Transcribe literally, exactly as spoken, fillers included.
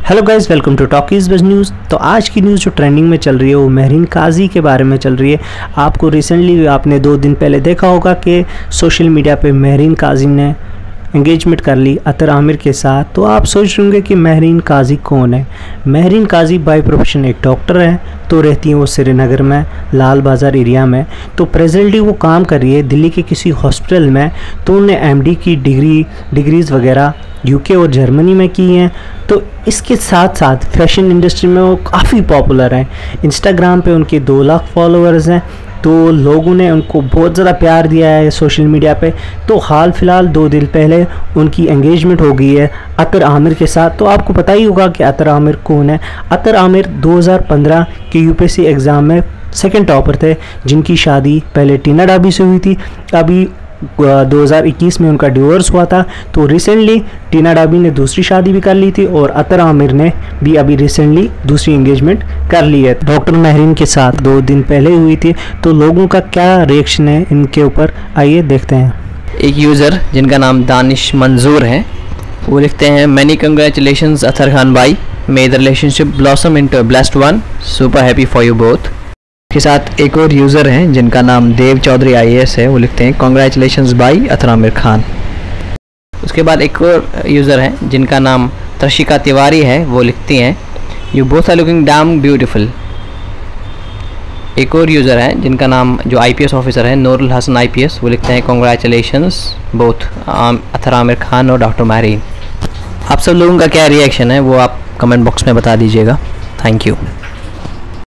Hello guys, welcome to Talkies Buzz News. तो आज की न्यूज़ जो ट्रेंडिंग में चल रही है वो महरीन काजी के बारे में चल रही है। आपको रिसेंटली आपने दो दिन पहले देखा होगा कि सोशल मीडिया पे महरीन काजी ने एंगेजमेंट कर ली अतर आमिर के साथ। तो आप सोच रहे होंगे कि महरीन काजी कौन है। महरीन काजी बाय प्रोफेशन एक डॉक्टर है, तो रहती हैं वो श्रीनगर में लाल बाज़ार एरिया में। तो प्रेजेंटली वो काम कर रही है दिल्ली के किसी हॉस्पिटल में। तो उन्होंने एमडी की डिग्री डिग्रीज़ वगैरह यूके और जर्मनी में की हैं। तो इसके साथ साथ फैशन इंडस्ट्री में वो काफ़ी पॉपुलर हैं। इंस्टाग्राम पे उनके दो लाख फॉलोअर्स हैं। तो लोगों ने उनको बहुत ज़्यादा प्यार दिया है सोशल मीडिया पे। तो हाल फिलहाल दो दिन पहले उनकी एंगेजमेंट हो गई है अतर आमिर के साथ। तो आपको पता ही होगा कि अतर आमिर कौन है। अतर आमिर दो हज़ार पंद्रह के यूपीएससी एग्ज़ाम में सेकंड टॉपर थे, जिनकी शादी पहले टीना डाबी से हुई थी। अभी दो हज़ार इक्कीस में उनका डिवोर्स हुआ था। तो रिसेंटली टीना डाबी ने दूसरी शादी भी कर ली थी और अतर आमिर ने भी अभी रिसेंटली दूसरी एंगेजमेंट कर ली है। डॉक्टर महरीन के साथ दो दिन पहले हुई थी। तो लोगों का क्या रिएक्शन है इनके ऊपर, आइए देखते हैं। एक यूज़र जिनका नाम दानिश मंजूर है वो लिखते हैं, मैनी कंग्रेचुलेशंस अतर खान भाई, may the relationship blossom into a blessed one, super happy for you both. के साथ एक और यूज़र हैं जिनका नाम देव चौधरी आईएएस है, वो लिखते हैं कॉन्ग्रेचुलेशंस बाई अतर आमिर खान। उसके बाद एक और यूज़र हैं जिनका नाम त्रशिका तिवारी है, वो लिखती हैं you both are looking damn beautiful. एक और यूज़र हैं जिनका नाम जो आईपीएस ऑफिसर है नूरुल हसन आईपीएस, वो लिखते हैं कॉन्ग्रेचुलेशंस बोथ अतर आमिर खान और डॉक्टर महरीन। आप सब लोगों का क्या रिएक्शन है वो आप कमेंट बॉक्स में बता दीजिएगा। Thank you.